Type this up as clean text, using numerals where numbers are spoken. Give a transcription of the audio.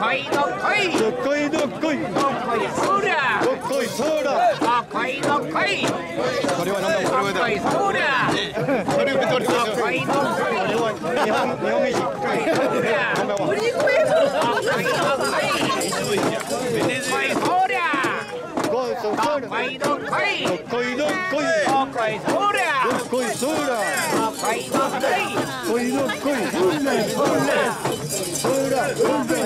こいどっこいどっこいどっこいどっこいそらどっこいそらどっこいどっこいこれは何だどっこいそらこれはどれどっこいどっこいこれは日本飯どっこいそらどっこいどっこいそらこいそらどっこいどっこいどっこいどっこいどっこいそらどっこいそらどっこいどっこいこいどっこいそらそら